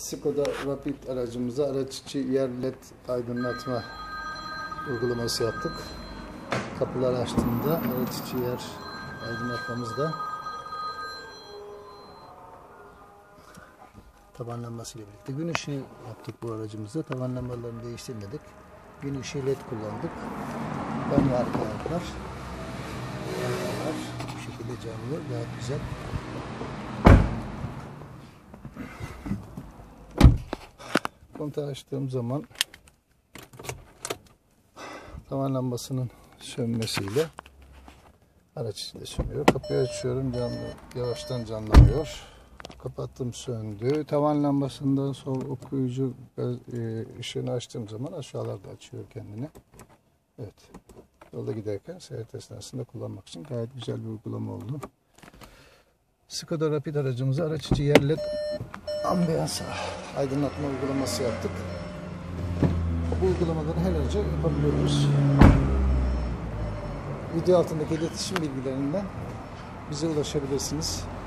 Skoda Rapid aracımıza araç içi yer led aydınlatma uygulaması yaptık. Kapılar açtığında araç içi yer aydınlatmamızda tavan lambasıyla birlikte gün ışığı yaptık bu aracımızda. Tavan lambalarını değiştirmedik. Gün ışığı led kullandık. Banyo arkalar bu şekilde canlı, gayet güzel. Kontağı açtığım zaman tavan lambasının sönmesiyle araç içinde sönüyor. Kapıyı açıyorum, yavaştan canlanıyor. Kapattım, söndü. Tavan lambasında sol okuyucu ışığını açtığım zaman aşağılarda açıyor kendini. Evet. Yolda giderken seyahat esnasında kullanmak için gayet güzel bir uygulama oldu. Skoda Rapid aracımıza araç içi yer led ambiyans aydınlatma uygulaması yaptık. Bu uygulamaları her araca yapabiliyoruz. Video altındaki iletişim bilgilerinden bize ulaşabilirsiniz.